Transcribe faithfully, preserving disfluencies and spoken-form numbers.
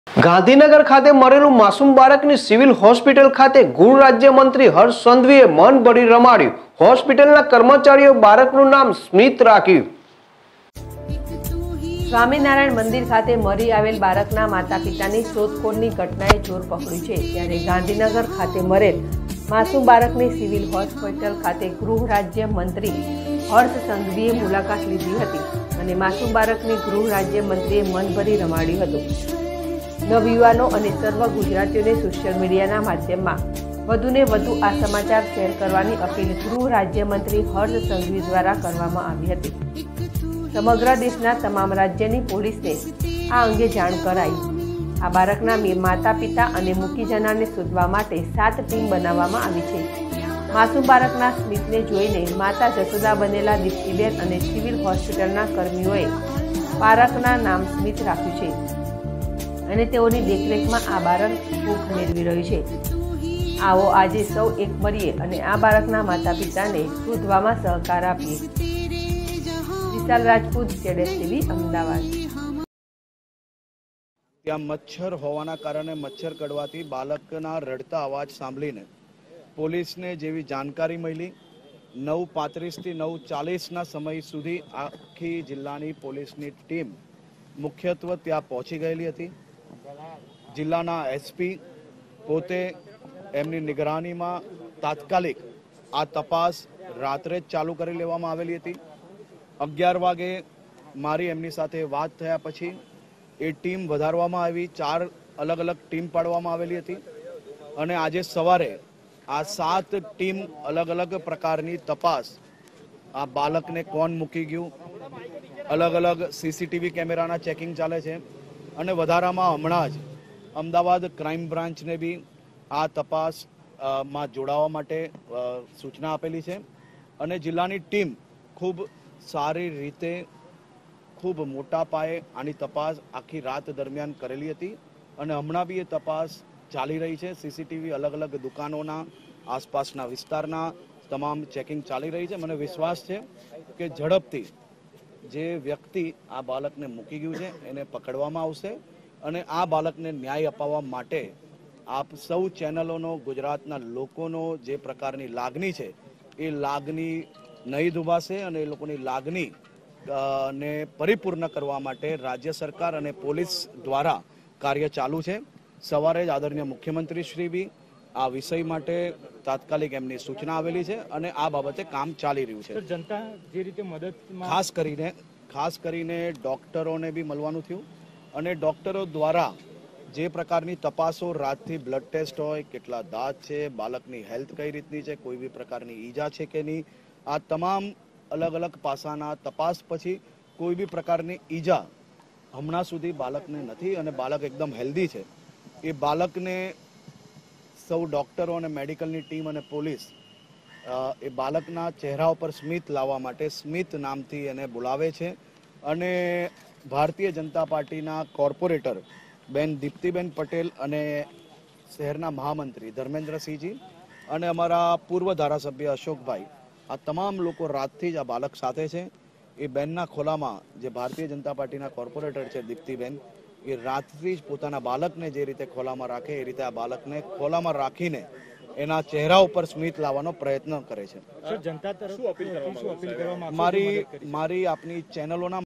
ગાંધીનગર ખાતે મરેલું માસૂમ બાળકની civil hospital ખાતે ગૃહ રાજ્યમંત્રી હર્ષ સંઘવીએ મન ભરી રમાડ્યું। હોસ્પિટલના કર્મચારીઓ બાળકનું નામ સ્મિત રાખ્યું। સ્વામિનારાયણ મંદિર ખાતે મરી આવેલ બાળકના માતા પિતાની શોધખોળની ઘટનાએ જોર પકડ્યું છે, ત્યારે ગાંધીનગર ખાતે મરેલ માસૂમ બાળકની સિવિલ હોસ્પિટલ ખાતે ગૃહ રાજ્ય મંત્રી હર્ષ સંઘવીએ મુલાકાત લીધી હતી અને માસૂમ બાળકની ગૃહ રાજ્ય મંત્રીએ મન ભરી રમાડ્યું હતું। નવયુવાનો અને સર્વ ગુજરાતીઓને સોશિયલ મીડિયાના માધ્યમમાં વધુને વધુ આ સમાચાર શેર કરવાની અપીલ ગૃહ રાજ્યમંત્રી હર્ષ સંઘવી દ્વારા કરવામાં આવી હતી। સમગ્ર દેશના તમામ રાજ્યની પોલીસને આ અંગે જાણ કરાઈ। આ બાળકના માતા પિતા અને મૂકી જનારને શોધવા માટે સાત ટીમ બનાવવામાં આવી છે। માસૂમ બાળકના સ્મિતને જોઈને માતા જશોદા બનેલા દીપ્તિબેન અને સિવિલ હોસ્પિટલના કર્મીઓએ બાળકના નામ સ્મિત રાખ્યું છે અને તેઓની દેખરેખમાં આ બાળક ભૂખ મેળવી રહ્યું છે। આવો આજે સૌ એક મળીએ અને આ બાળકના માતા પિતાને શોધવામાં સહકાર આપીએ। વિશાલ રાજપૂત, જેડેશ ટીવી, અમદાવાદ। ત્યાં મચ્છર હોવાના કારણે મચ્છર કડવાથી બાળકના રડતા અવાજ સાંભળીને પોલીસને જેવી જાણકારી મળી, નવ પાંત્રીસથી નવ ચાલીસના સમય સુધી આખી જિલ્લાની પોલીસની ટીમ મુખ્યત્વે ત્યાં પહોંચી ગયેલી હતી। જિલ્લાના એસપી પોતે એમની નિગરાનીમાં તાત્કાલિક આ તપાસ રાત્રે જ ચાલુ કરી લેવામાં આવેલી હતી। અગિયાર વાગે મારી એમની સાથે વાત થયા પછી એ ટીમ વધારવામાં આવી, ચાર અલગ અલગ ટીમ પાડવામાં આવેલી હતી અને આજે સવારે આ સાત ટીમ અલગ અલગ પ્રકારની તપાસ, આ બાળકને કોણ મૂકી ગયું, અલગ અલગ સીસીટીવી કેમેરાના ચેકિંગ ચાલે છે અને વધારામાં હમણાં જ અમદાવાદ ક્રાઇમ બ્રાન્ચને બી આ તપાસમાં જોડાવા માટે સૂચના આપેલી છે અને જિલ્લાની ટીમ ખૂબ સારી રીતે, ખૂબ મોટા પાયે આની તપાસ આખી રાત દરમિયાન કરેલી હતી અને હમણાં બી એ તપાસ ચાલી રહી છે। સીસીટીવી અલગ અલગ દુકાનોના આસપાસના વિસ્તારના તમામ ચેકિંગ ચાલી રહી છે। મને વિશ્વાસ છે કે ઝડપથી જે વ્યક્તિ આ બાળકને મૂકી ગયું છે એને પકડવામાં આવશે અને આ બાળકને ન્યાય અપાવવા માટે આપ સૌ ચેનલોનો, ગુજરાતના લોકોનો જે પ્રકારની લાગણી છે એ લાગણી નહીં દુભાશે અને એ લોકોની લાગણી ને પરિપૂર્ણ કરવા માટે રાજ્ય સરકાર અને પોલીસ દ્વારા કાર્ય ચાલુ છે। સવારે જ આદરણીય મુખ્યમંત્રી શ્રી બી આ વિષય માટે તાત્કાલિક એમની સૂચના આવેલી છે અને આ બાબતે કામ ચાલી રહ્યું છે। જનતા જે રીતે મદદ ખાસ કરીને ખાસ કરીને ડોક્ટરોને બી મળવાનું થયું અને ડોક્ટરો દ્વારા જે પ્રકારની તપાસો, રાતથી બ્લડ ટેસ્ટ હોય, કેટલા દાંત છે, બાળકની હેલ્થ કઈ રીતની છે, કોઈ બી પ્રકારની ઈજા છે કે નહીં, આ તમામ અલગ અલગ પાસાના તપાસ પછી કોઈ બી પ્રકારની ઈજા હમણાં સુધી બાળકને નથી અને બાળક એકદમ હેલ્ધી છે। એ બાળકને સૌ ડોક્ટરો અને મેડિકલની ટીમ અને પોલીસ એ બાળકના ચહેરા ઉપર સ્મિત લાવવા માટે સ્મિત નામથી એને બોલાવે છે અને ભારતીય જનતા પાર્ટીના કોર્પોરેટર બેન દીપ્તિબેન પટેલ અને શહેરના મહામંત્રી ધર્મેન્દ્રસિંહજી અને અમારા પૂર્વ ધારાસભ્ય અશોકભાઈ, આ તમામ લોકો રાતથી જ આ બાળક સાથે છે। એ બેનના ખોલામાં જે ભારતીય જનતા પાર્ટીના કોર્પોરેટર છે દીપ્તિબેન, એ રાતથી જ પોતાના બાળકને જે રીતે ખોલામાં રાખે એ રીતે આ બાળકને ખોલામાં રાખીને એના ચહેરા ઉપર સ્મિત લાવવાનો પ્રયત્ન કરે છે। જનતા તરફ શું અપીલ કરવામાં મારી મારી આપની ચેનલોના